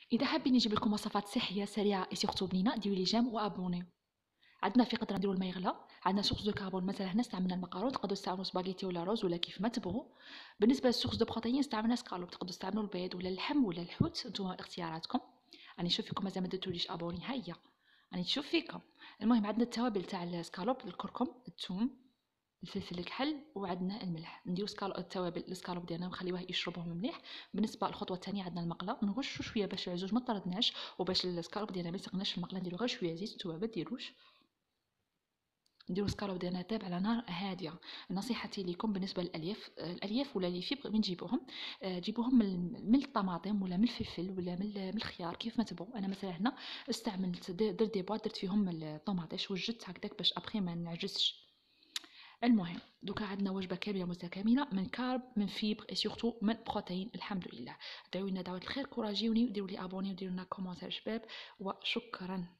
اذا حابين نجيب لكم وصفات صحيه سريعه اي سورتو بنينه ديروا لي جيم وابونيو. عندنا في قدره نديروا الماء يغلى. عندنا سورس دو كربون، مثلا هنا استعملنا المقارون، تقدروا تستعملوا سباغيتي ولا روز ولا كيف ما تبغوا. بالنسبه للسورس دو بروتين استعملنا سكالوب، تقدروا تستعملوا البيض ولا اللحم ولا الحوت، انتم اختياراتكم. راني نشوف فيكم مازال ما درتوليش ابوني، هيا راني نشوف فيكم. المهم عندنا التوابل تاع السكالوب: الكركم، الثوم، الفلفل الكحل، وعندنا الملح. نديرو التوابل السكالوب ديالنا ونخليوه يشربوهم مليح. بالنسبه للخطوه الثانيه عندنا المقله، نغشو شويه باش العزوز ما طردناش، وباش السكالوب ديالنا ما يسقناش في المقله نديرو غير شويه زيت، نتوما ما ديروش. نديرو السكالوب ديالنا طيب على نار هاديه. نصيحتي لكم بالنسبه للالياف، الالياف ولا لي فيبر من تجيبوهم، جيبوهم من الطماطم ولا من الفلفل ولا من الخيار كيف ما تبغوا. انا مثلا هنا استعملت درت دي بواط، درت فيهم الطوماطيش وجدت هكذاك باش ابخي ما نعجزش. المهم دوكا عندنا وجبه كامله متكامله من كارب من فيبر اي سورتو من بروتين، الحمد لله. دعونا دعوه الخير، كوراجيوني وديروا لي ابوني وديروا لنا كومونتير شباب، وشكرا.